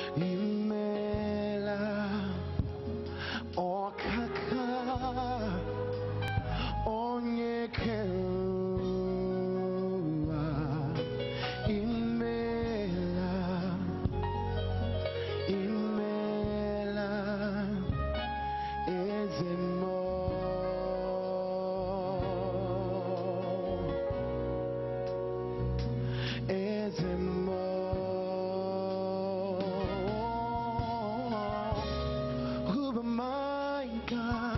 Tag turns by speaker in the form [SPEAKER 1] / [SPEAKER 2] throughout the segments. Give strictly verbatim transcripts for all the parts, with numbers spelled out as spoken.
[SPEAKER 1] Imela Okaka Onyekewa Imela Imela Ezemo Ezemo Who am I, God?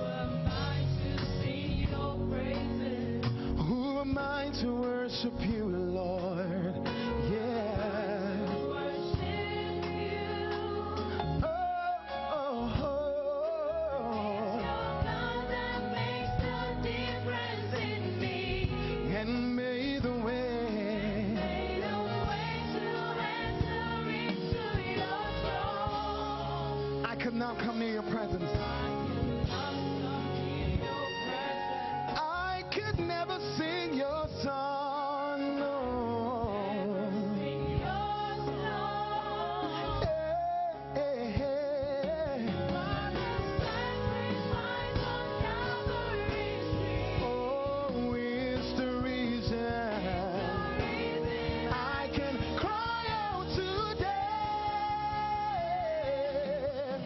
[SPEAKER 1] Who am I to worship you, Lord? Yeah.
[SPEAKER 2] Worship you.
[SPEAKER 1] Oh, oh, oh.
[SPEAKER 2] It's your love that makes the difference in me.
[SPEAKER 1] And may the way.
[SPEAKER 2] Made a way to enter into your throne.
[SPEAKER 1] I could not come near your presence.
[SPEAKER 2] I cannot come near your presence.
[SPEAKER 1] I could never sing your song. No.
[SPEAKER 2] Sing your song.
[SPEAKER 1] Hey, hey, hey.
[SPEAKER 2] For the sacrifice on Calvary's tree.
[SPEAKER 1] Oh, it's the reason I can cry out today.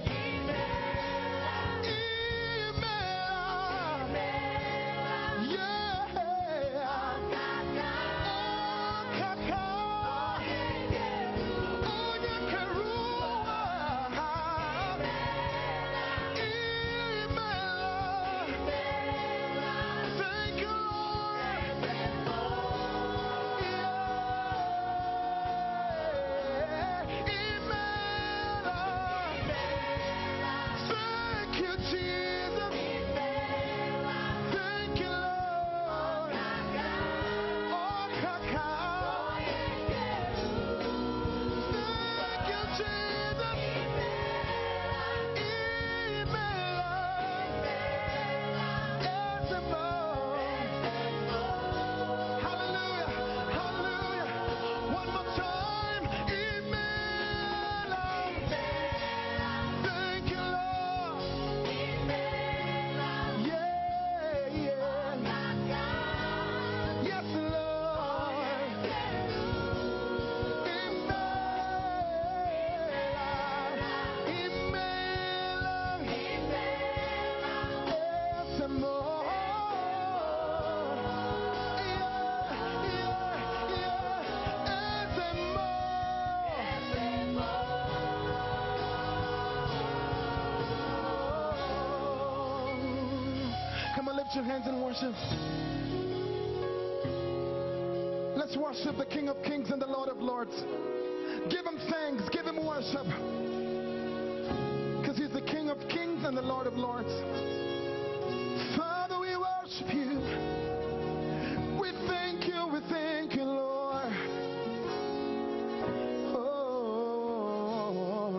[SPEAKER 1] Lift your hands and worship. Let's worship the King of Kings and the Lord of Lords. Give him thanks, give him worship, because he's the King of Kings and the Lord of Lords. Father, we worship you. We thank you, we thank you, Lord. Oh.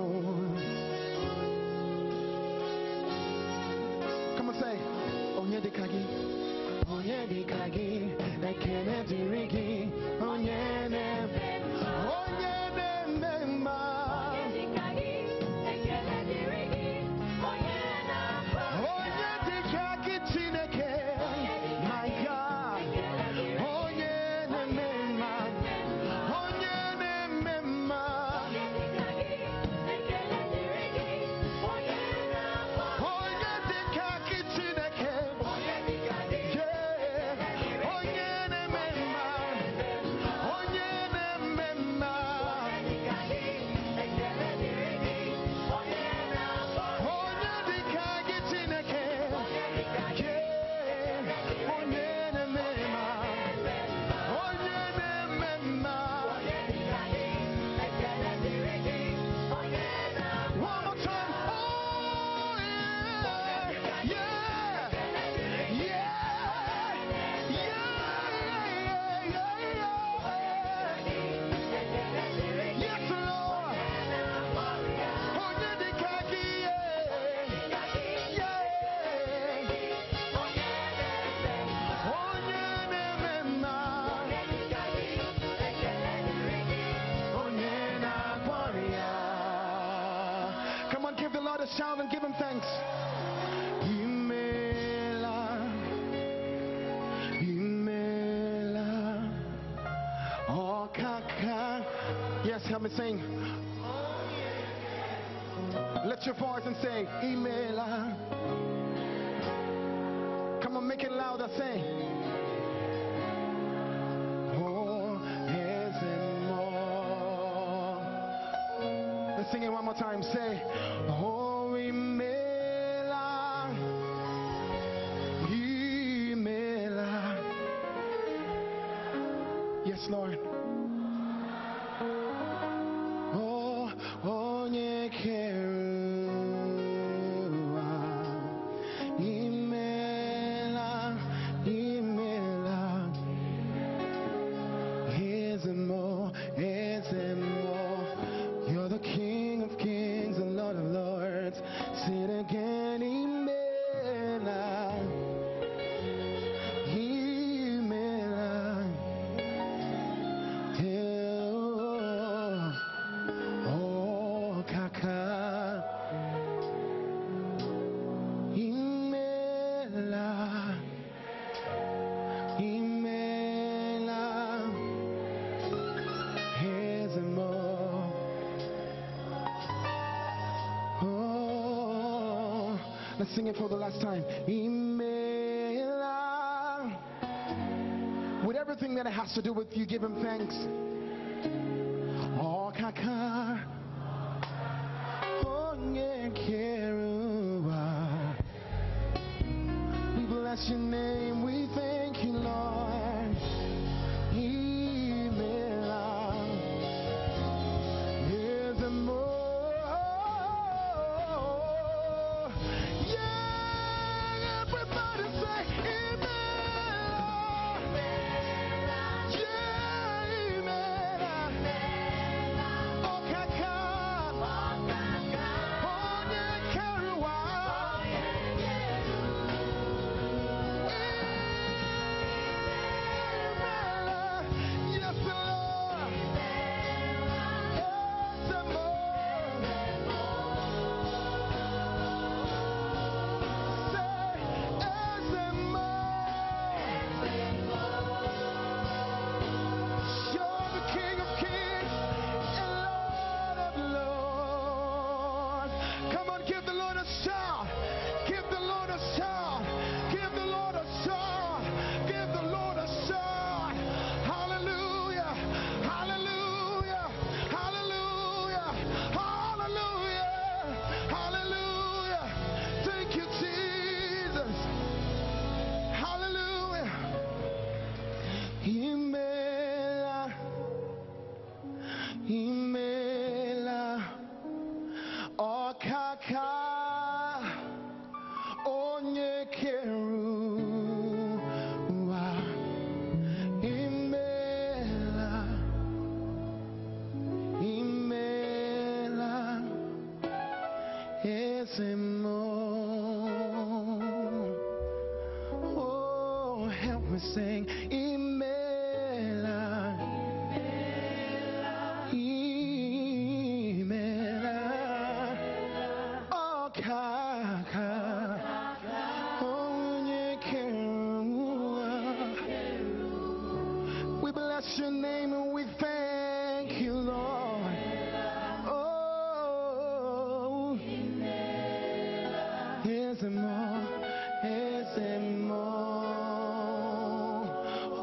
[SPEAKER 1] Come on, say, Onye dikagi, Onye dikagi, Ekene dirigi, Onye ne, Onye ne nema, Onye dikagi Chineke, my God, Onye ne nema, Onye ne nema, Onye dikagi Chineke. Yeah, Onye ne mema, Onye ne mema. Lord a shout and give him thanks. Imela, Imela, oh kaka. Yes, help me sing. Lift your voice and say, Imela. Come on, make it louder, say. Oh, yes and more. Let's sing it one more time. Say, oh, Imela, Imela. Yes, Lord. Oh, oh, yeah, Imela, Imela. Here's and more, here's and more. You're the King of kings and Lord of lords. Say it again, Imela, Imela. Oh, oh, kaka. Imela, Imela. Here's and more. Oh, let's sing it for the last time. Imela. With everything that it has to do with you, give him thanks. Oh, kaka. Oh, yeah, Keruah. We bless your name. We thank you, Lord. Imela. Here's a more. Yeah, everybody say Imela. Yeah, Imela. Oh, kaka. Oh, yeah, Keruah. Yes, Lord. Yes, and more. Say, yes, and more. You're the King of kings and Lord of lords. Come on, give the Lord a shout. Give the Lord a shout. Give the Lord a shout. Give the Lord a shout. Hallelujah. Hallelujah. Hallelujah. Hallelujah. Hallelujah. Thank you, Jesus. Hallelujah. Imela. Imela. Oh, kaka. Onye Keruah. Imela. Imela. Yes, and more. Oh, help me sing. Imela. Imela. Oh, kaka. Onye Keruah. We bless your name and we thank you, Lord. Oh, here's and more, here's and more.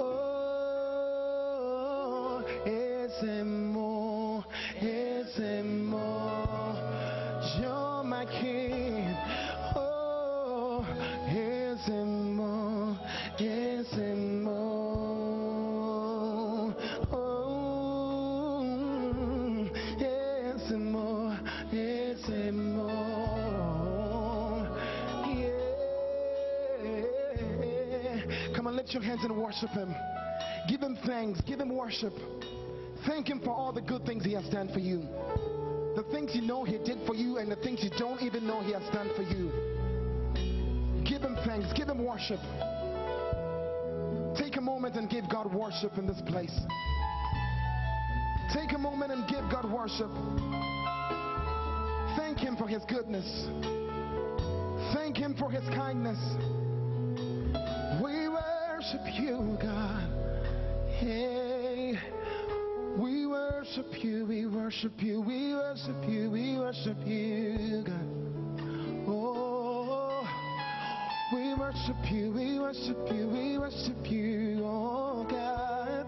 [SPEAKER 1] Oh, here's and more, here's and more. You're my King. Oh, here's and more, here's and more. Oh, here's and more, here's and more. Yeah. Come on, lift your hands and worship him. Give him thanks, give him worship. Thank him for all the good things he has done for you. The things you know he did for you and the things you don't even know he has done for you. Give him thanks, give him worship. Take a moment and give God worship in this place. Take a moment and give God worship. Thank him for his goodness. Thank him for his kindness. We worship you, God. Hey, we worship you, we worship you, we worship you, we worship you, God. Oh, we worship you, we worship you, we worship you, oh God.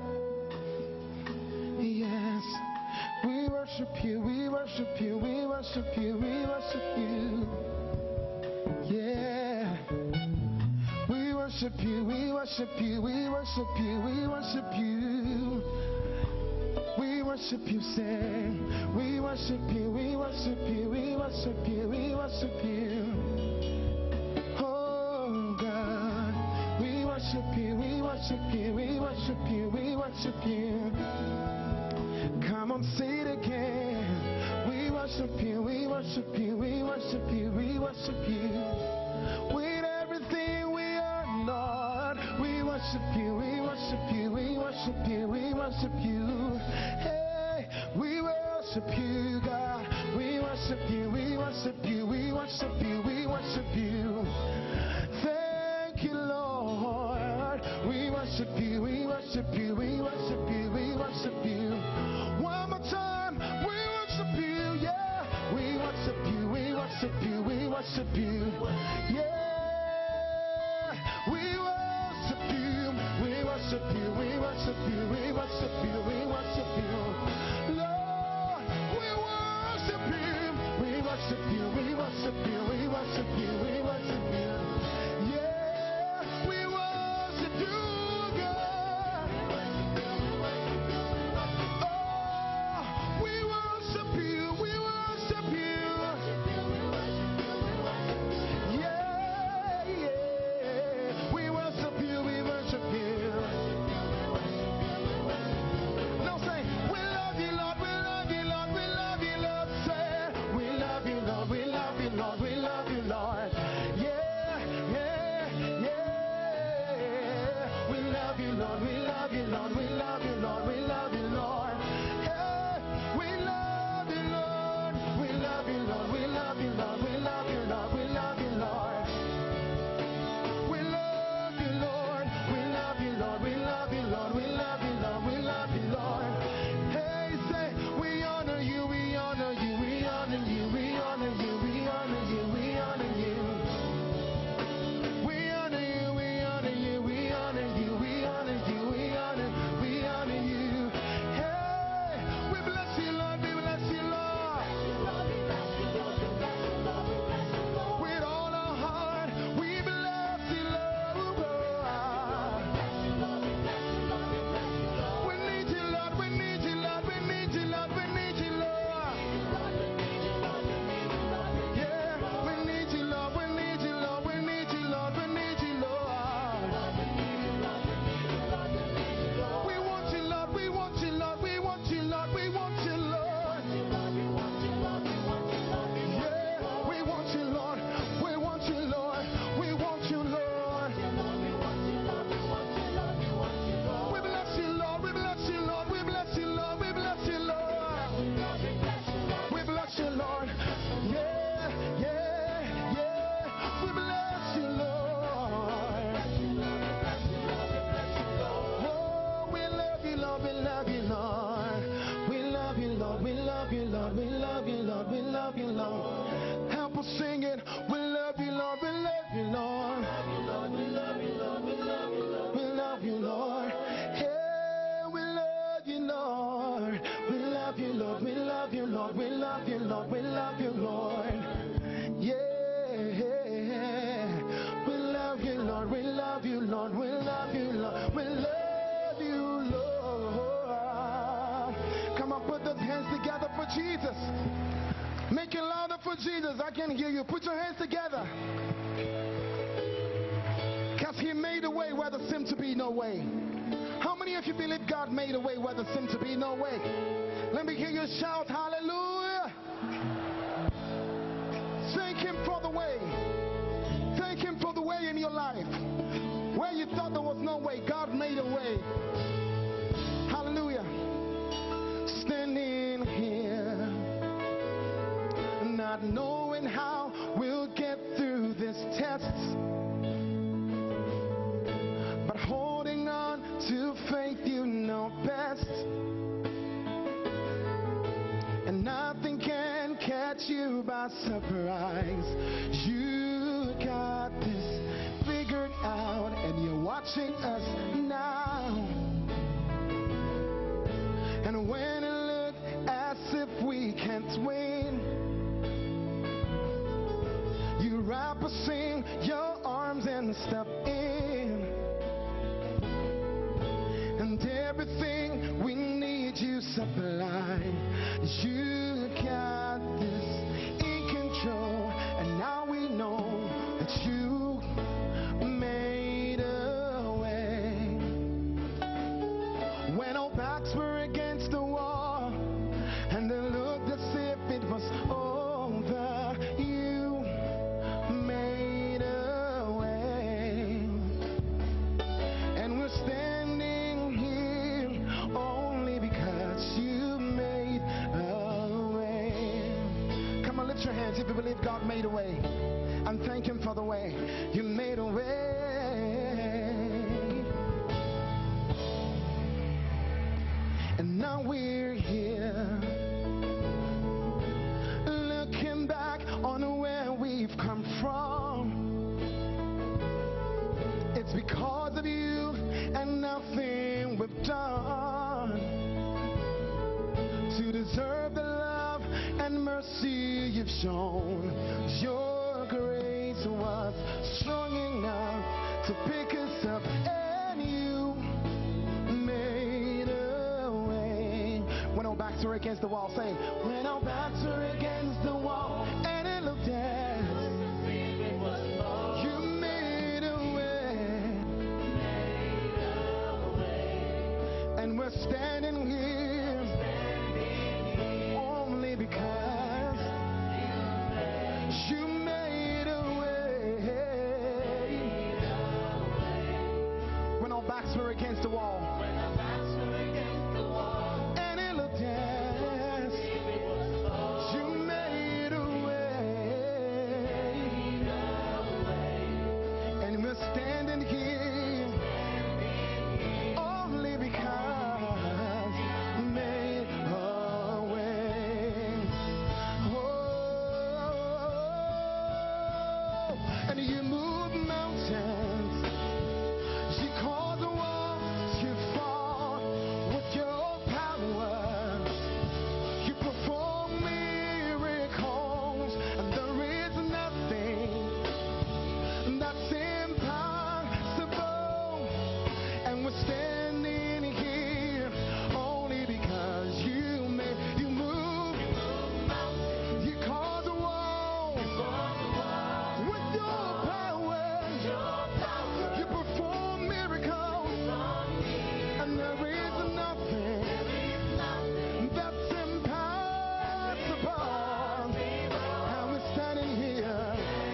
[SPEAKER 1] Yes, we worship you, we worship you, we worship you, we worship you. Yeah. We worship you, we worship you, we worship you, we worship you. We worship you, say. We worship you, we worship you, we worship you, we worship you. Oh God, we worship you, we worship you, we worship you, we worship you. Come on, say it again. We worship you, we worship you, we worship you, we worship you. With everything we are, Lord, we worship you, we worship you, we worship you, we worship you. Hey, we worship you, God. We worship you, we worship you, we worship you, we worship you. Thank you, Lord. We worship you, we worship you, we worship you, we worship you. One more time, we worship you, yeah. We worship you, we worship you, we worship you, yeah. We worship you, we worship you, we worship you, we worship you, we worship you. Lord, we worship you, we worship you, we worship you, we worship you, we worship you. Yeah, we worship you, God. Oh, we worship you, we worship you. Yeah, yeah. We worship you, we worship you. No, say, we love you, Lord, we love you, Lord, we love you, Lord. Say, we love you, Lord, we love you, Lord, we love you, Lord. Yeah, yeah, yeah. We love you, Lord, we love you, Lord, we love you, Lord, we love you, Lord. Hey, we love you, Lord, we love you, Lord, we love you, Lord, we love you, Lord, we love you, Lord. We love you, Lord. We love you, Lord. We love you, Lord. We love you, Lord. We love you, Lord. Hey, say, we honor you, we honor you, we honor you, we honor you, we honor you, we honor you. We honor you, we honor you, we honor you, we honor you, we honor, we honor you. Hey, we bless you, Lord. We bless you, Lord. With all our heart, we bless you, Lord. We need you, Lord. We need you, Lord. We need you, Lord. We need you, Lord. Yeah, we need you, Lord. We need you, Lord. We need you, Lord. We need you, Lord. We want you, Lord. We want you, Lord. We want you, Lord. We want you, Lord. Yeah, we want you, Lord. We want you, Lord. We want you, Lord. We bless you, Lord. We bless you, Lord. We bless you, Lord. We bless you, Lord. We bless you, Lord. Yeah, yeah, yeah. We bless you, Lord. Oh, we love you, Lord. We love you, Lord. We love you, Lord. We love you, Lord. We love you, Lord. We love you, Lord. Help us sing it. We love you, Lord. We love you, Lord. We love you, Lord. We love you, Lord. We love you, Lord. Hey, we love you, Lord. We love you, Lord. We love you, Lord. We love you, Lord. We love you, Lord. Yeah. We love you, Lord. We love you, Lord. We love you, Lord. We love you, Lord. Come on, put those hands together for Jesus. Make it louder for Jesus. I can hear you. Put your hands together. Because he made a way where there seemed to be no way. How many of you believe God made a way where there seemed to be no way? Let me hear you shout hallelujah. Thank him for the way. Thank him for the way in your life. Where you thought there was no way, God made a way. Hallelujah. Standing here, not knowing how we'll get through this test, but holding on to faith you know best. And nothing can catch you by surprise. You got this figured out, and you're watching us now. And when it looks as if we can't win, you wrap us in your arms and step in. And everything we need you supply. You got this in control, and now we know that you made a way. When our backs were against the wall and it looked as if it was over, you made a way. And we're standing here only because you made a way. Come on, lift your hands if you believe God made a way, and thank him for the way. You made a way. And now we're here, looking back on where we've come from. It's because of you and nothing we've done to deserve the love and mercy you've shown. Your grace was strong enough to pick us up, and you made a way. When our backs were against the wall, saying, when our backs were against the wall and it looked as you made a way. And we're standing here only because you made a way. When our backs were against the wall and it looked as you made a way. And we're standing here only because you made a way. Oh, and you move mountains. You cause the walls to fall with your power. You perform miracles, and there is nothing that's impossible. And we're standing here only because you made, you move, you cause the walls with your power. You perform miracles, and there is nothing that's impossible. And we're standing here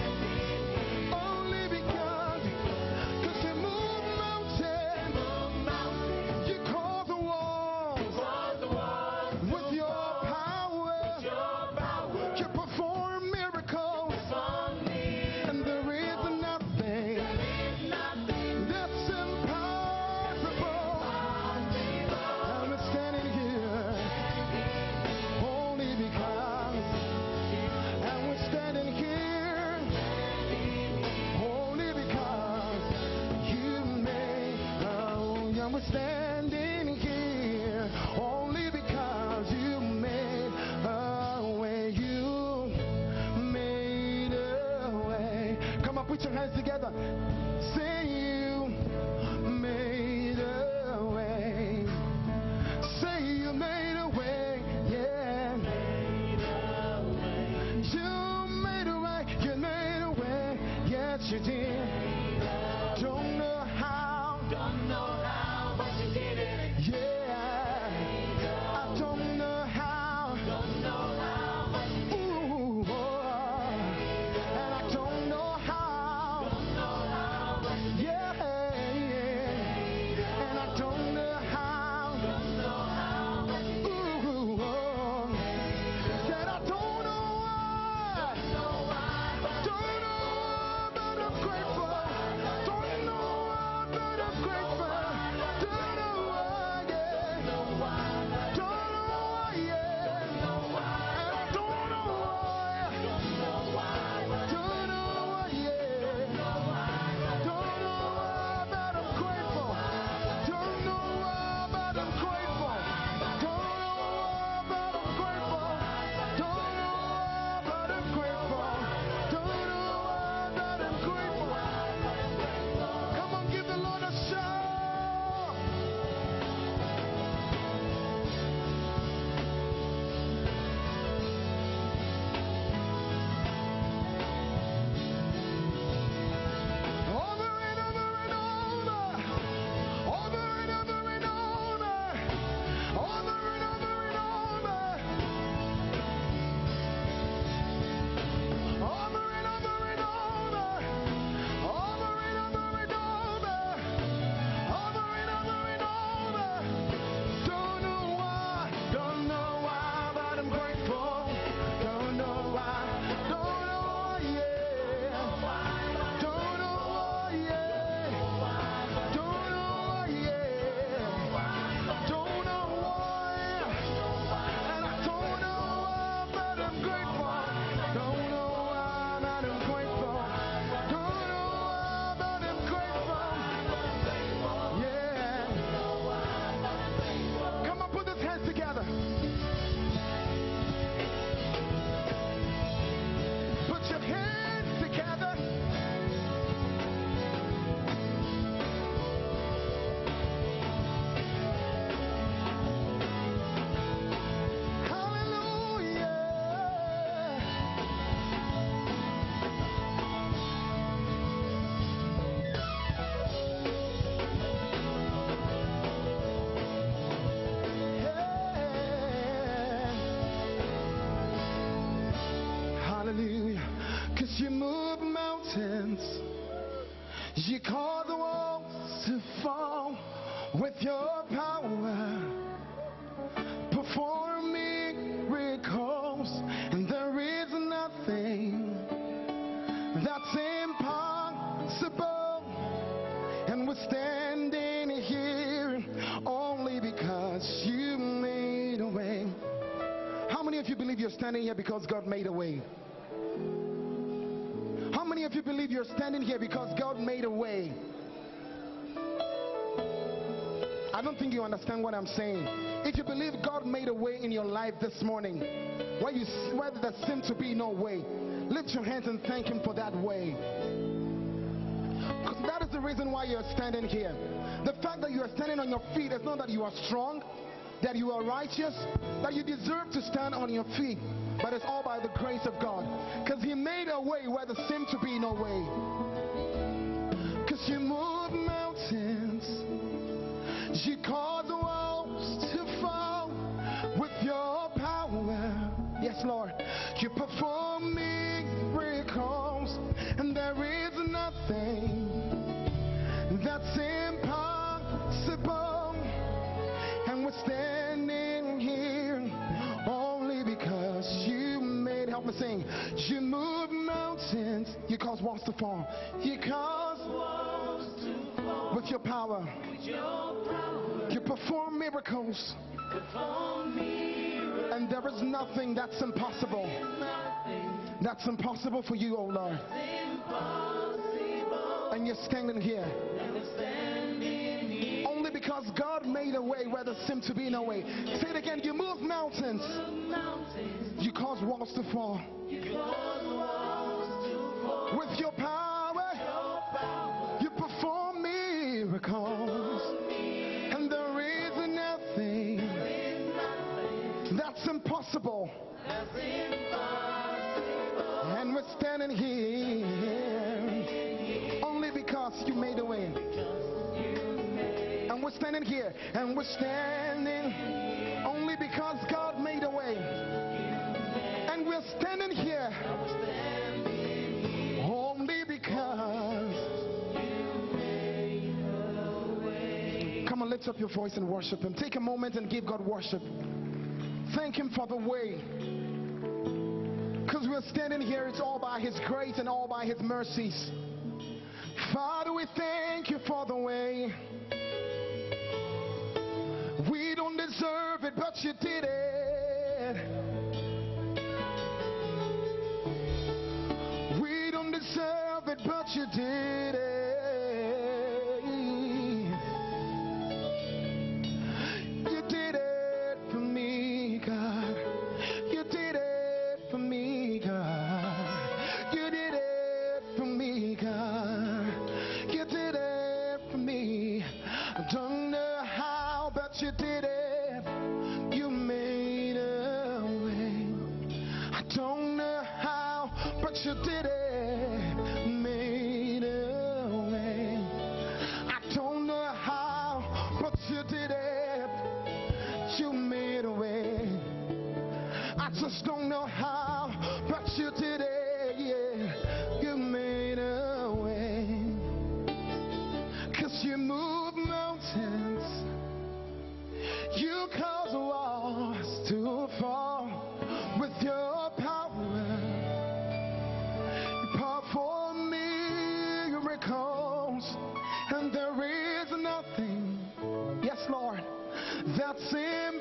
[SPEAKER 1] only because, because you move mountains, you cause the walls with your power. You perform miracles, and there is nothing that's impossible. And we're standing here only because, and we're standing here only because you made a way. And we're standing here only because you made a way. You made a way. Come on, put your hands together. Say you made a way. Say you made a way. Yeah. You made a way. You made a way. Yes, you did. Don't know how. Yeah. I don't know how. Ooh, oh. And I don't know how. Yeah, yeah. And I don't know how. Ooh, oh. Said I don't know why. Hallelujah. Cause you move mountains. You cause the walls to fall with your power. Perform miracles, and there is nothing that's impossible. And we're standing here only because you made a way. How many of you believe you're standing here because God made a way? How many of you believe you're standing here because God made a way? I don't think you understand what I'm saying. If you believe God made a way in your life this morning, where, you, where there seemed to be no way, lift your hands and thank Him for that way. Because that is the reason why you're standing here. The fact that you are standing on your feet is not that you are strong, that you are righteous, that you deserve to stand on your feet, but it's all by the grace of God. Because He made a way where there seemed to be no way. Because you move mountains, you cause the walls to fall with your power. Yes, Lord. You perform miracles, and there is nothing that's impossible. And we're standing here only because you made, help me sing, you move mountains, you cause walls to fall, you cause walls to fall with your power, with your power. You perform miracles, you perform miracles, and there is nothing that's impossible, nothing that's impossible for you, oh Lord. And you're standing here only because God made a way where there seemed to be no way. Say it again. You move mountains. You cause walls to fall. With your power, you perform miracles. And there is nothing that's impossible. And we're standing here only because you made a way. And we're standing here, and we're standing only because God made a way. And we're standing here only because come on, lift up your voice and worship Him. Take a moment and give God worship. Thank Him for the way. Because we're standing here, it's all by His grace and all by His mercies. Father, we thank You for the way. We don't deserve it, but You did it. We don't deserve it, but You did it. You did it for me, God. You did it for me, God. You did it for me, God. You did it for me. I don't know how, but You did it. You made a way. I don't know how, but You did it. Made a way. I don't know how, but You did it. You made a way. I just don't know how, but You did it. Yeah, You made a way. 'Cause You move mountains. You cause walls to fall with Your power. You perform miracles, and there is nothing, yes, Lord, that's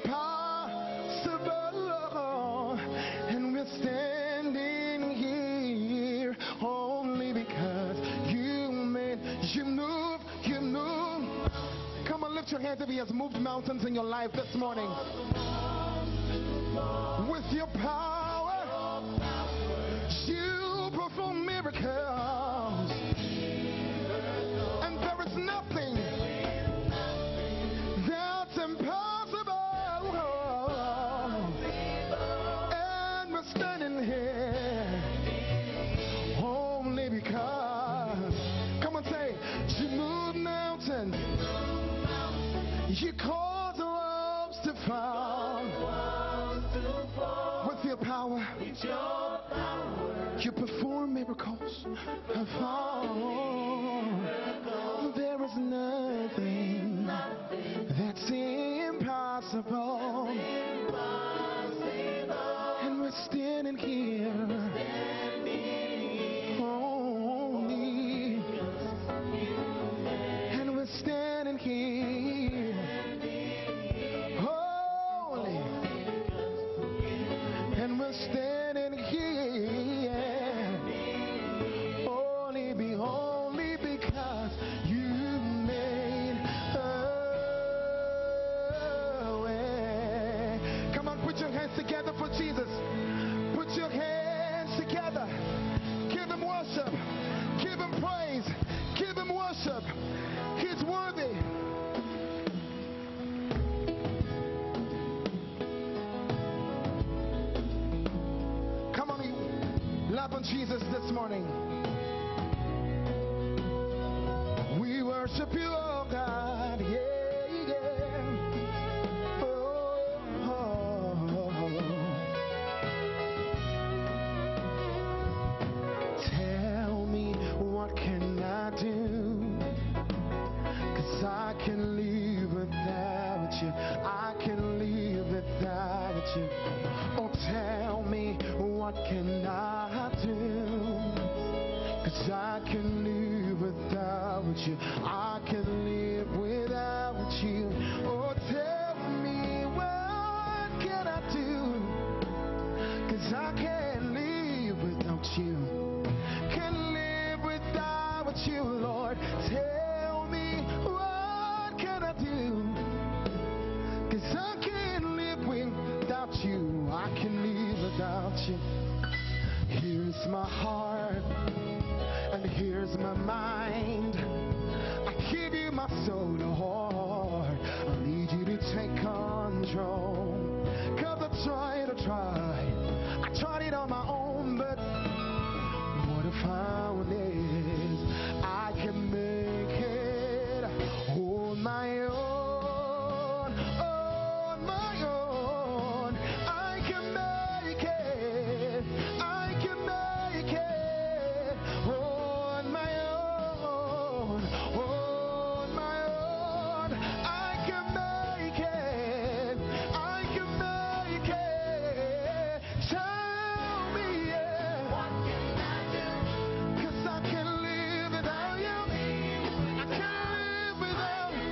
[SPEAKER 1] impossible. And we're standing here only because You made, You move, You move. Come on, lift your hands if He has moved mountains in your life this morning. With Your power, You perform miracles. And there is nothing that's impossible. And we're standing here only because, come on, say, You move mountains. You cause the walls to fall with Your power. With Your power. You perform miracles. Perform. There is nothing that's impossible. And we're standing here only. And we're standing here holy. And we're standing here only, be only because you made a way. Come on, put your hands together for Jesus. Put your hands together. Give him worship. Give him praise. Give him worship. He's worthy. Come on, love on Jesus this morning. We worship you, oh God. Yeah, yeah. Oh, oh, oh. Tell me, what can I do? 'Cause I can live without you. I can live without you. Oh, tell me, what can I do? 'Cause I can live without you. I can live without you. Oh, tell me, what can I do? 'Cause I can't live without you. Can live without you, Lord. Tell me, what can I do? 'Cause I can't live without you. I can live without you. Here's my heart, and here's my mind. I give you my soul, Lord. I need you to take control. 'Cause I tried, I tried. I tried it on my own, but what I found is I can make it on my own. On my own. I can make it. I can make it on my own. On my own. I can make it. I can make it. Tell me, yeah.
[SPEAKER 2] What can I do?
[SPEAKER 1] 'Cause I can't live without you. I can't live without you.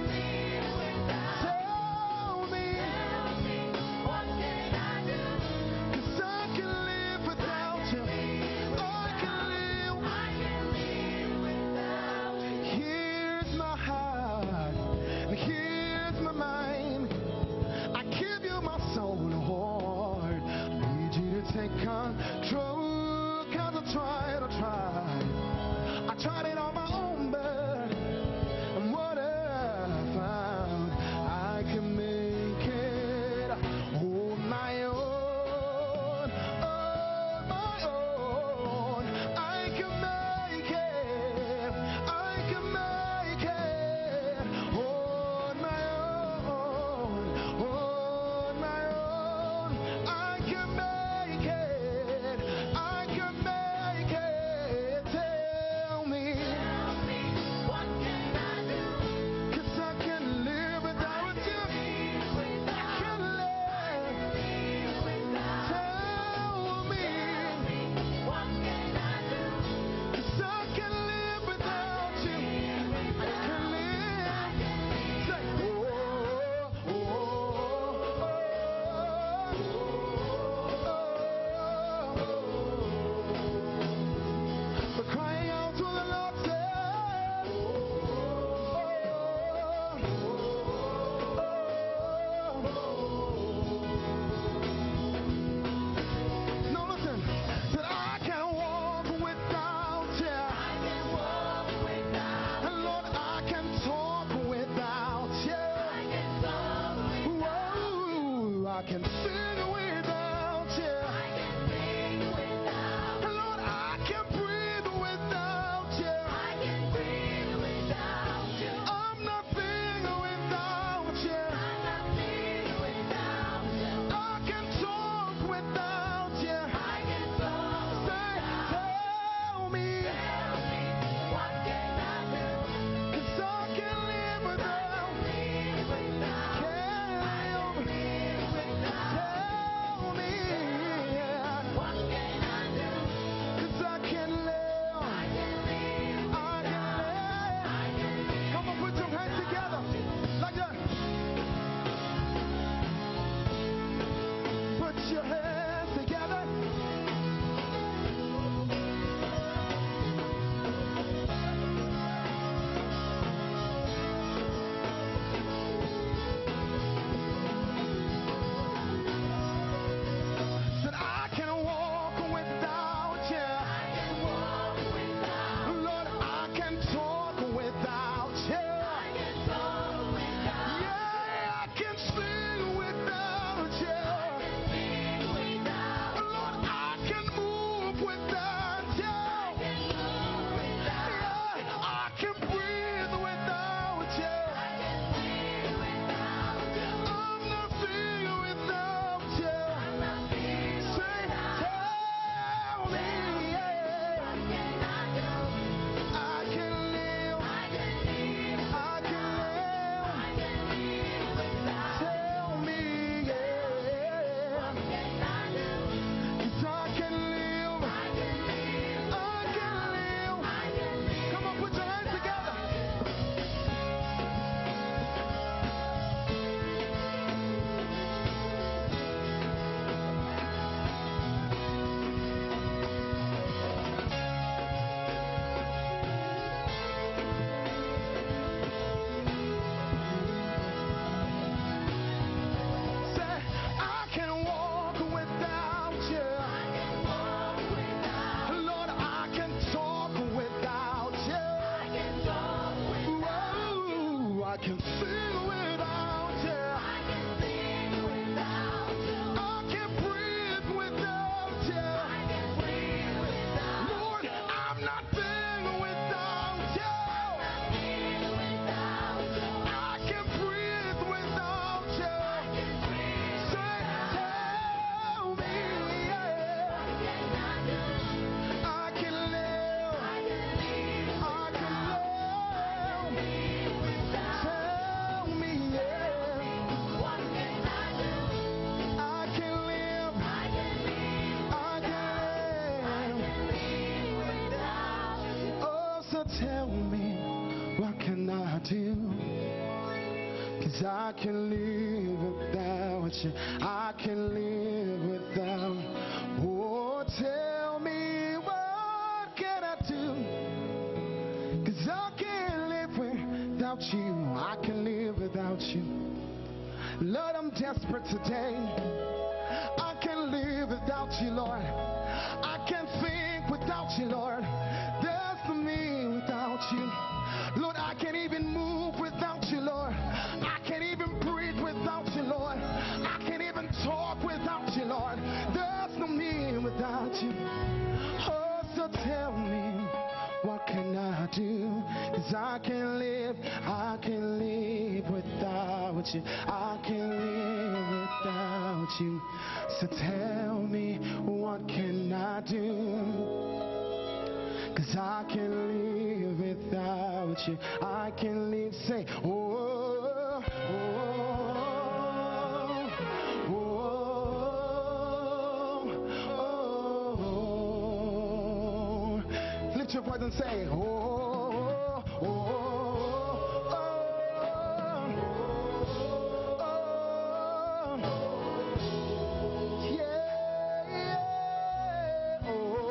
[SPEAKER 1] Tell me,
[SPEAKER 2] What can I do?
[SPEAKER 1] 'cause I can live without you. I can live.
[SPEAKER 2] I can live without you.
[SPEAKER 1] Here's my heart, and here's my mind. I give you my soul, Lord. I need you to take control. 'Cause I tried, I tried. I tried it on my own, but what I found, I can make it on my own. On my own. I can make it. I can make it on my own. On my own. I can make it. I can make it. so tell me, what can I do? 'Cause I can live without you. I can live without. Oh, tell me, what can I do? 'Cause I can't live without you. I can live without you. Lord, I'm desperate today. I can't live without you, Lord. I can't think without you, Lord. There's no me without you. Lord, I can't even move without you, Lord. I can't even breathe without you, Lord. I can't even talk without you, Lord. There's no me without you. Oh, so tell me, what can I do? 'Cause I can live, I can live without you. I can live without you. So tell me, what can I do? 'Cause I can live without you. I can live, say, oh, oh, oh, oh, oh. Lift your voice and say, oh, oh, oh, oh, oh. Yeah, yeah, oh,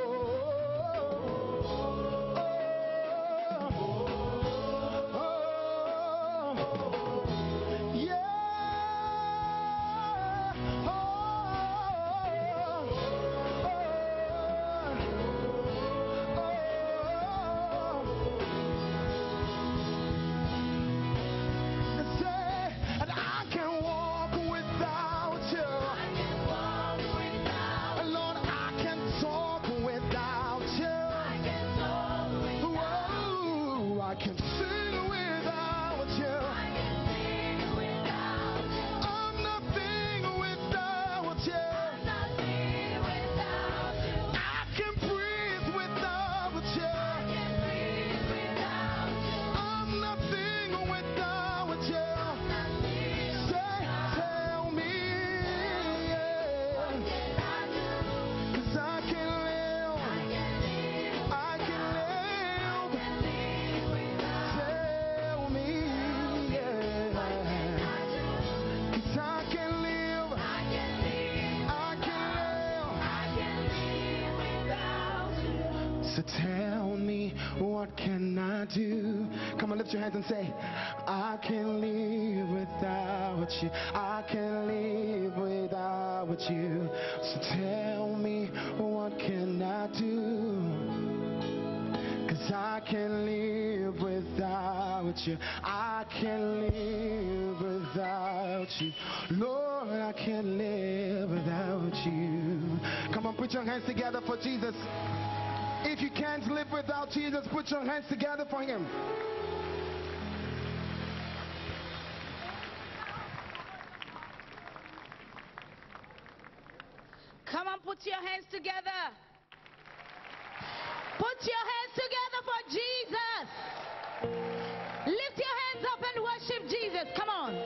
[SPEAKER 1] So tell me, what can I do? Come on, lift your hands and say, I can live without you. I can live without you. So tell me, what can I do? 'Cause I can live without you. I can live without you. Lord, I can't live without you. Come on, put your hands together for Jesus. If you can't live without Jesus, put your hands together for him.
[SPEAKER 2] Come on, put your hands together. Put your hands together for Jesus. Lift your hands up and worship Jesus. Come on.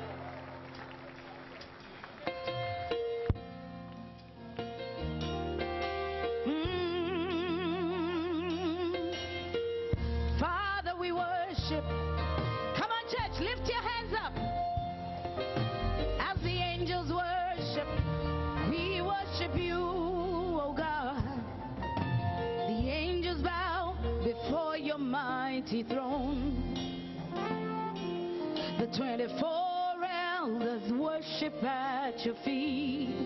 [SPEAKER 2] Come on, church, lift your hands up. As the angels worship, we worship you, oh God. The angels bow before your mighty throne. The twenty-four elders worship at your feet.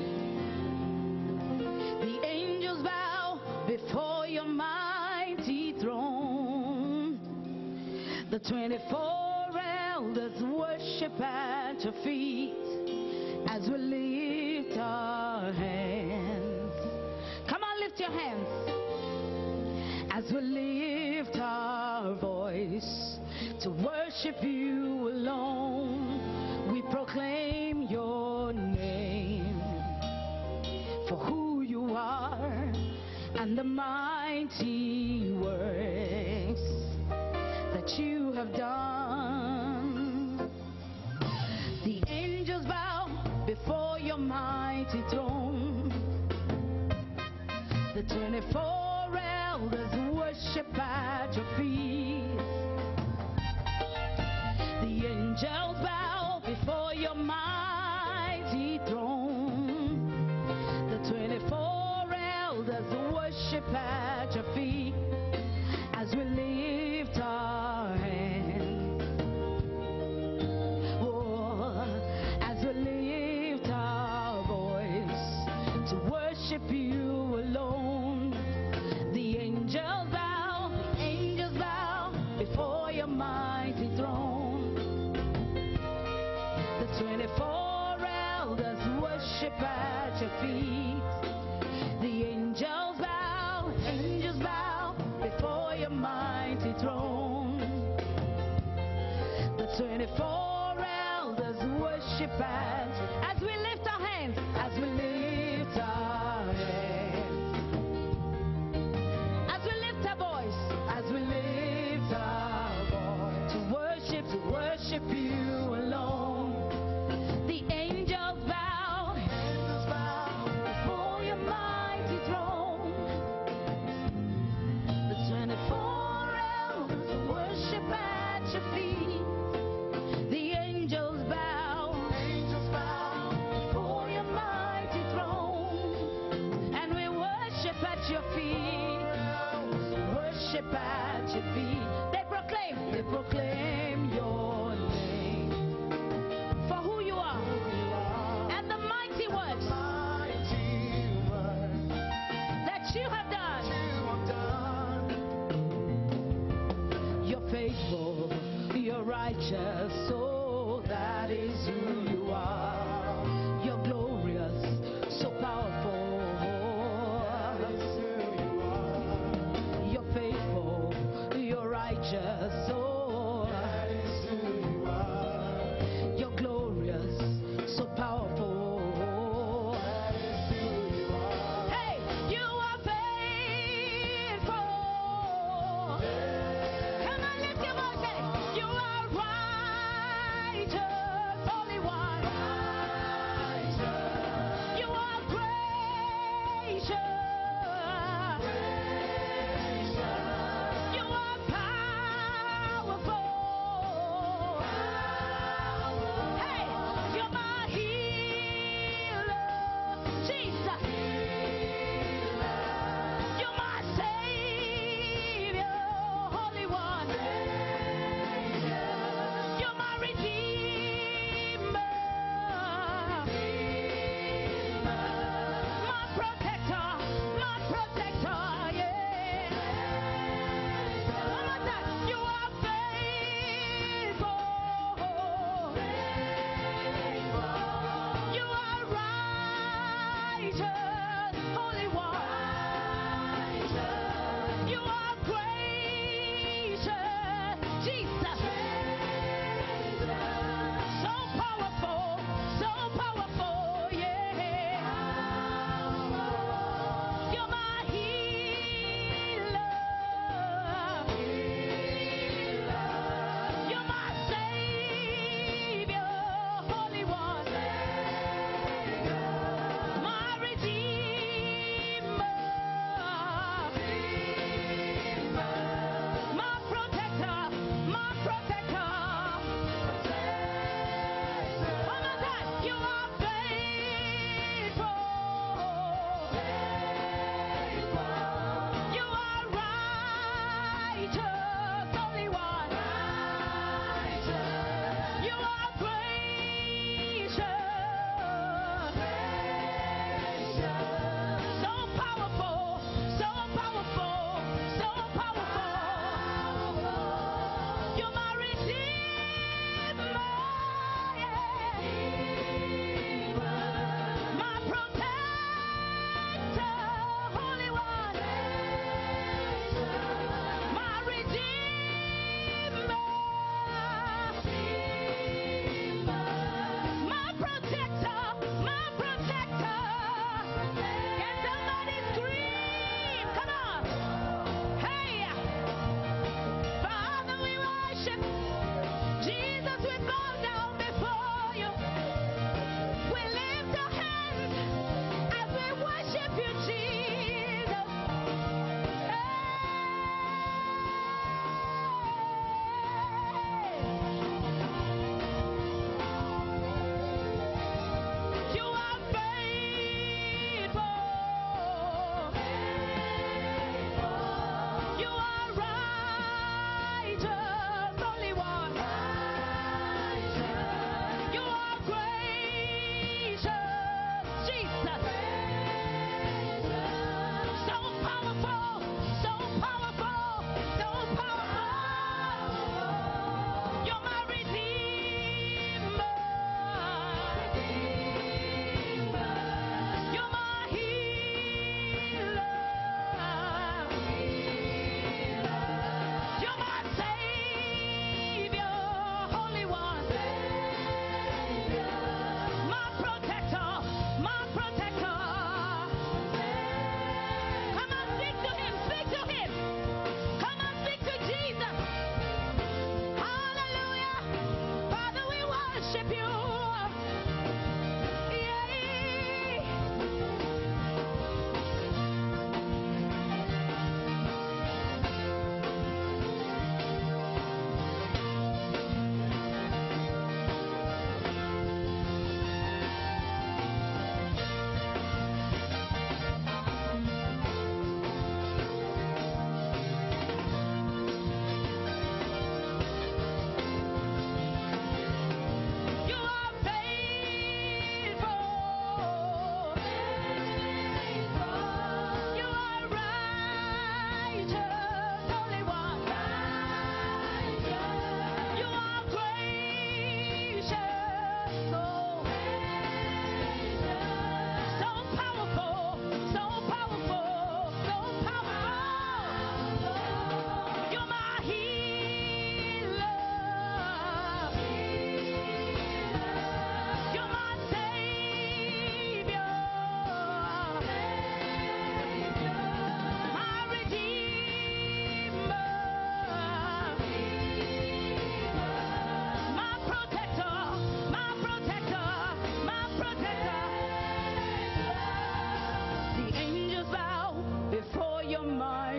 [SPEAKER 2] The angels bow before your mighty throne. The twenty-four elders worship at your feet as we lift our hands. Come on, lift your hands. As we lift our voice to worship you alone, we proclaim your name for who you are and the mighty works that you have done. The angels bow before your mighty throne. The twenty-four elders worship worship at your feet. The angels bow before your mighty throne. The twenty-four elders worship at your feet as we lift our hands. Oh, as we lift our voice to worship you alone. The angels bow, the angels bow before your mighty throne. The twenty-four elders worship at your feet. The angels bow, angels bow before your mighty throne. The twenty-four elders worship at, as we lift our hands, as we lift our hands, as we lift our voice, as we lift our voice to worship, to worship you alone. The angels bow, angels bow before your mighty throne. The twenty-four elders worship at your feet. The angels bow, angels bow before your mighty throne. And we worship at your feet, worship at your feet. They proclaim, they proclaim your name for who you are and the mighty works that you have done. You're faithful, you're righteous, so that is who you are. You're glorious, so powerful. You're faithful, you're righteous, so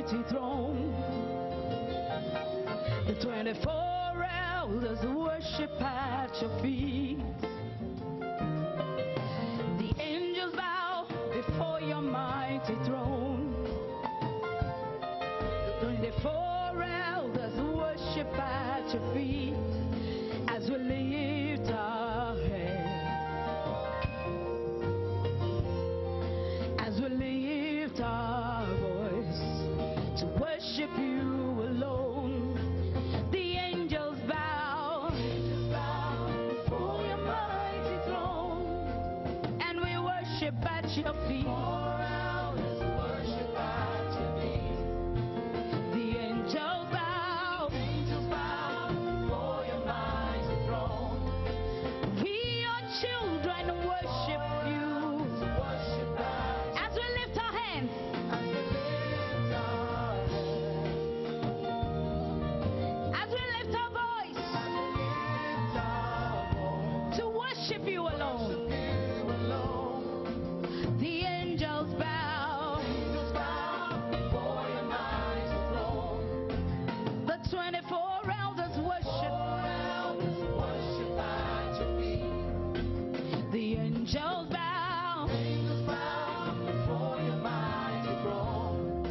[SPEAKER 2] mighty throne. The twenty-four elders worship at your feet. The angels bow before your mighty throne. The twenty-four elders worship at your feet as we lift our hands. As we lift our voice to worship you alone. The angels bow, angels bow before your mighty throne, and we worship at your feet. Four hours worship at your feet. The angels bow, angels bow before your mighty throne. We, your children, worship you. Worship at as we lift our hands. As we lift our hands. As we lift our voice. As we lift our voice. To worship you alone. Worship you alone. The angels bow. Angels bow before your mighty throne. The twenty-four elders worship. Four elders worship at your feet. The angels bow. Angels bow before your mighty throne.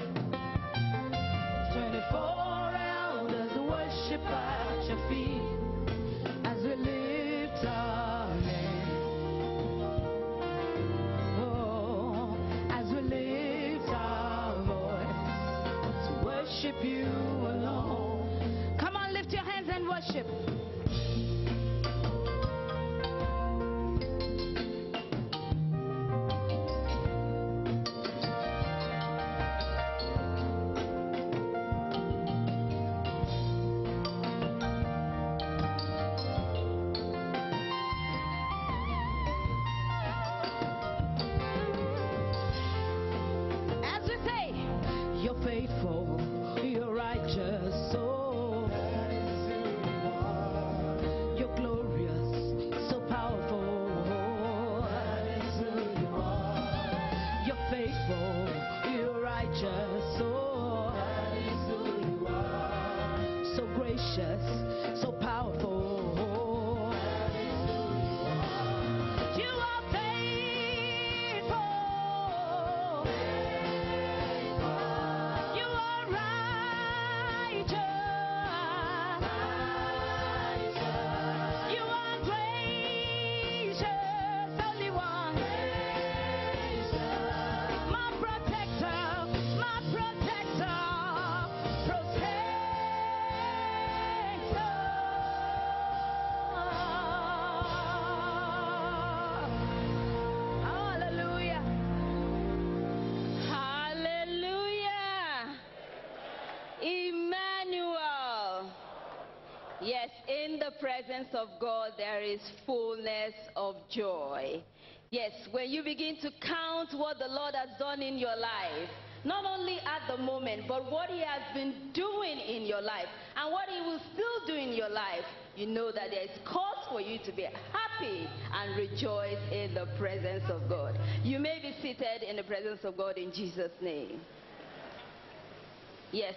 [SPEAKER 2] twenty-four elders worship at your feet as we lift our hands. Oh, as we lift our voice to worship you alone. Come on, lift your hands and worship. As we say, you're faithful, you're righteous, so you're glorious, so powerful. You're faithful, you're righteous, so so gracious, so powerful. You are faithful. You are righteous. You are gracious, only one. My protector, my protector, protector. Hallelujah. Hallelujah. Emmanuel. Yes, in the presence of God there is fullness of joy. Yes, when you begin to count what the Lord has done in your life, not only at the moment, but what he has been doing in your life and what he will still do in your life, you know that there is cause for you to be happy and rejoice in the presence of God. You may be seated in the presence of God in Jesus' name. Yes.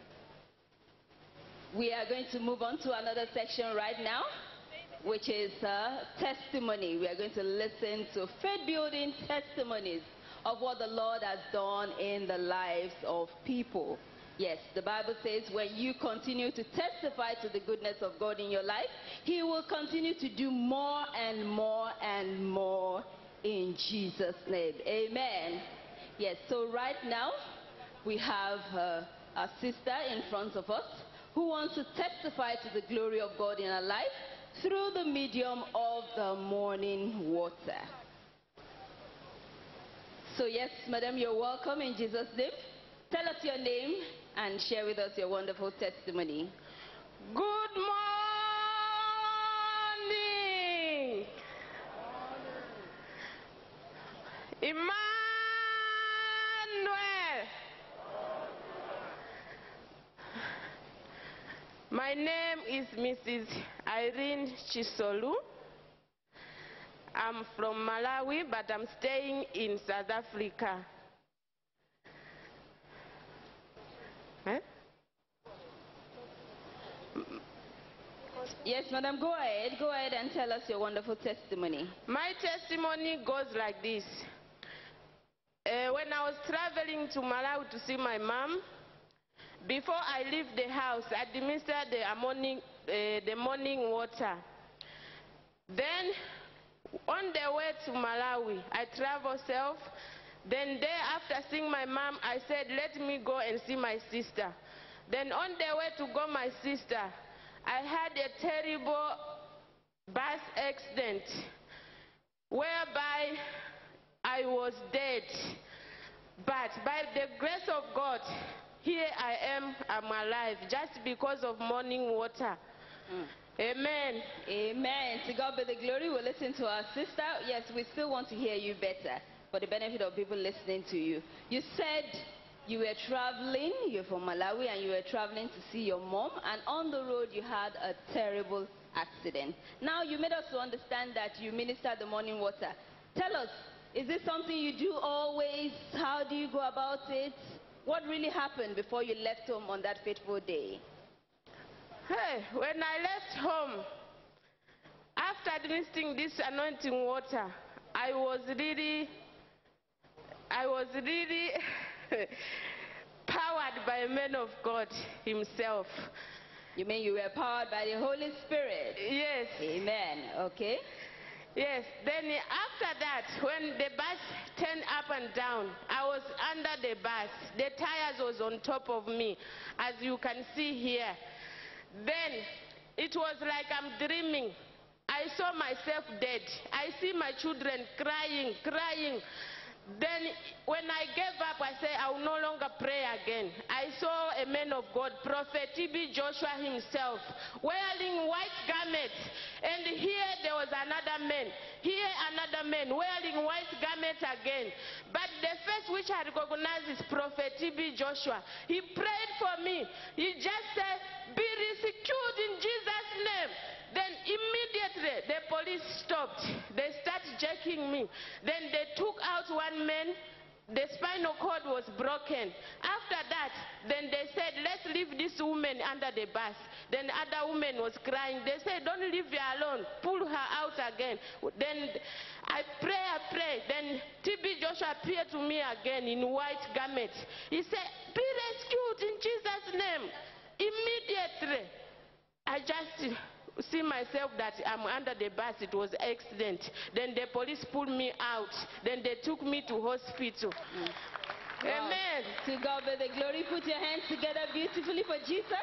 [SPEAKER 2] We are going to move on to another section right now, which is uh, testimony. We are going to listen to faith-building testimonies of what the Lord has done in the lives of people. Yes, the Bible says when you continue to testify to the goodness of God in your life, he will continue to do more and more and more in Jesus' name. Amen. Yes, so right now we have uh, a sister in front of us who wants to testify to the glory of God in her life through the medium of the morning water. So yes, madam, you're welcome in Jesus' name. Tell us your name and share with us your wonderful testimony.
[SPEAKER 3] Good morning. Emmanuel. My name is Missus Irene Chisolu. I'm from Malawi, but I'm staying in South Africa.
[SPEAKER 2] Yes, madam, go ahead. Go ahead and tell us your wonderful testimony.
[SPEAKER 3] My testimony goes like this. Uh, when I was traveling to Malawi to see my mom, before I leave the house, I administered the morning, uh, the morning water. Then, on the way to Malawi, I traveled self. Then there, after seeing my mom, I said, let me go and see my sister. Then on the way to go my sister, I had a terrible bus accident whereby I was dead. But by the grace of God, here I am, I'm alive, just because of morning water. Mm. Amen.
[SPEAKER 2] Amen. To God be the glory. We'll listen to our sister. Yes, we still want to hear you better for the benefit of people listening to you. You said you were traveling, you're from Malawi, and you were traveling to see your mom, and on the road you had a terrible accident. Now you made us to understand that you minister the morning water. Tell us, is this something you do always? How do you go about it? What really happened before you left home on that fateful day?
[SPEAKER 3] Hey, when I left home, after administering this anointing water, I was really, I was really powered by a man of God himself.
[SPEAKER 2] You mean you were powered by the Holy Spirit?
[SPEAKER 3] Yes.
[SPEAKER 2] Amen. Okay.
[SPEAKER 3] Yes. Then after that, when the bus turned up and down, I was under the bus. The tires was on top of me, as you can see here. Then it was like I'm dreaming. I saw myself dead. I see my children crying, crying. Then when I gave up, I said, I will no longer pray again. I saw a man of God, Prophet T B Joshua himself, wearing white garments. And here there was another man. Here another man wearing white garments again. But the first which I recognize is Prophet T B Joshua. He prayed for me. He just said, be rescued in Jesus' name. Then immediately the police stopped. They started checking me. Then they took out one man. The spinal cord was broken. After that, then they said, let's leave this woman under the bus. Then other woman was crying. They said, don't leave her alone. Pull her out again. Then I pray, I pray. Then T B Joshua appeared to me again in white garments. He said, be rescued in Jesus' name. Immediately, I just see myself that I'm under the bus. It was an accident. Then the police pulled me out. Then they took me to hospital. Mm.
[SPEAKER 2] Wow.
[SPEAKER 3] Amen.
[SPEAKER 2] To God be the glory. Put your hands together beautifully for Jesus.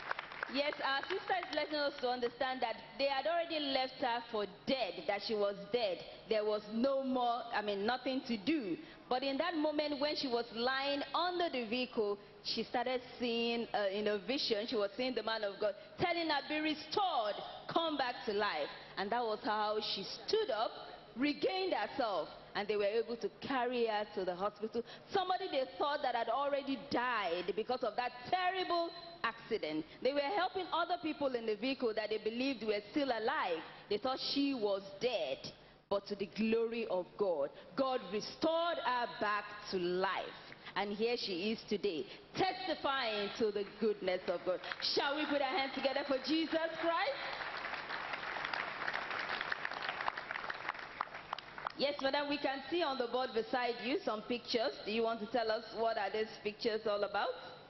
[SPEAKER 2] Yes, our sister is letting us to understand that they had already left her for dead, that she was dead. There was no more, I mean, nothing to do. But in that moment when she was lying under the vehicle, she started seeing uh, in a vision, she was seeing the man of God telling her, be restored, come back to life. And that was how she stood up, regained herself, and they were able to carry her to the hospital. Somebody they thought that had already died because of that terrible accident. They were helping other people in the vehicle that they believed were still alive. They thought she was dead. But to the glory of God, God restored her back to life. And here she is today, testifying to the goodness of God. Shall we put our hands together for Jesus Christ? Yes, madam, we can see on the board beside you some pictures. Do you want to tell us what are these pictures all about?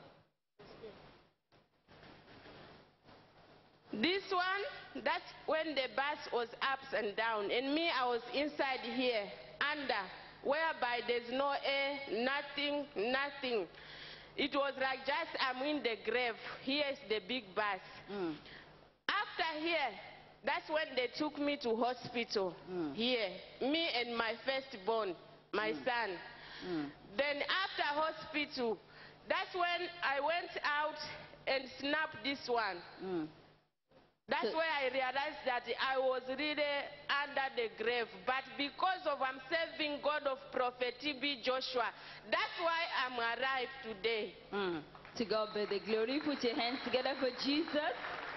[SPEAKER 3] This one, that's when the bus was ups and down. And me, I was inside here, under, whereby there's no air, nothing, nothing. It was like just I'm in the grave. Here's the big bus. Mm. After here, that's when they took me to hospital. Mm. Here, me and my firstborn, my mm. son. Mm. Then after hospital, that's when I went out and snapped this one. Mm. That's so, where I realized that I was really under the grave. But because of I'm serving God of Prophet T B Joshua, that's why I'm alive today.
[SPEAKER 2] Mm. To God be the glory. Put your hands together for Jesus.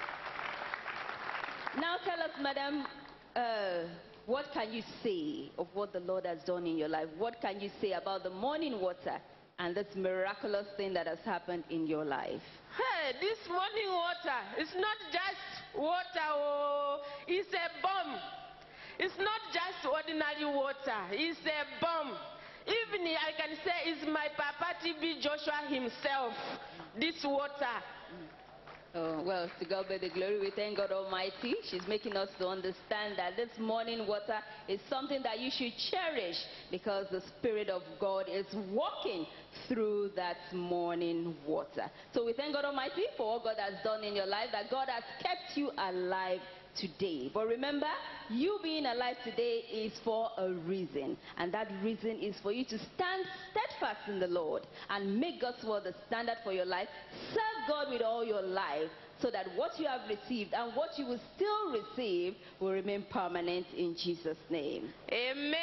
[SPEAKER 2] Now tell us, madam, uh, what can you say of what the Lord has done in your life? What can you say about the morning water and this miraculous thing that has happened in your life.
[SPEAKER 3] Hey, this morning water, it's not just water, oh, it's a bomb. It's not just ordinary water, it's a bomb. Even I can say it's my Papa T B Joshua himself, this water.
[SPEAKER 2] Oh, well, to God be the glory. We thank God Almighty. She's making us to understand that this morning water is something that you should cherish, because the Spirit of God is walking through that morning water. So we thank God Almighty for what God has done in your life, that God has kept you alive today. But remember, you being alive today is for a reason, and that reason is for you to stand steadfast in the Lord and make God's word the standard for your life. Serve God with all your life, so that what you have received and what you will still receive will remain permanent in Jesus' name.
[SPEAKER 3] Amen.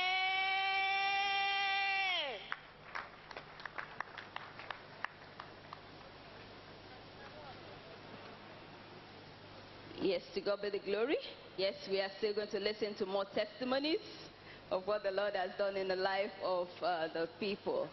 [SPEAKER 2] Yes, to God be the glory. Yes, we are still going to listen to more testimonies of what the Lord has done in the life of uh, the people.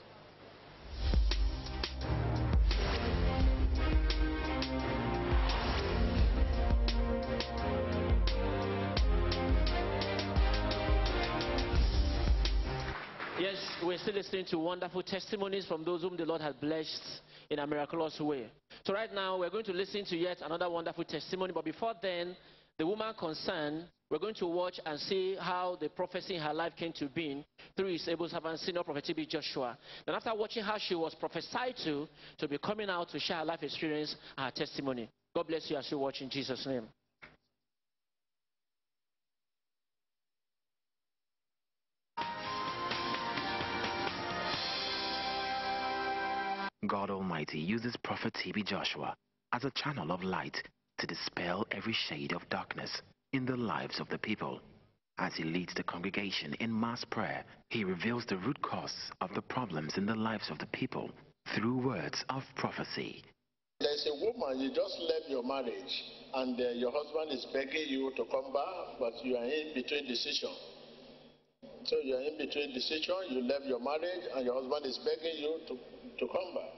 [SPEAKER 4] Yes, we're still listening to wonderful testimonies from those whom the Lord has blessed in a miraculous way. So right now, we're going to listen to yet another wonderful testimony. But before then, the woman concerned, we're going to watch and see how the prophecy in her life came to being through his able servant, Senior Prophet T B Joshua. Then after watching how she was prophesied to, to be coming out to share her life experience and her testimony. God bless you as you watch in Jesus' name.
[SPEAKER 5] God Almighty uses Prophet T B Joshua as a channel of light to dispel every shade of darkness in the lives of the people. As he leads the congregation in mass prayer, he reveals the root cause of the problems in the lives of the people through words of prophecy.
[SPEAKER 6] There's a woman, you just left your marriage, and uh, your husband is begging you to come back, but you are in between decision. So you are in between decision, you left your marriage, and your husband is begging you to, to come back.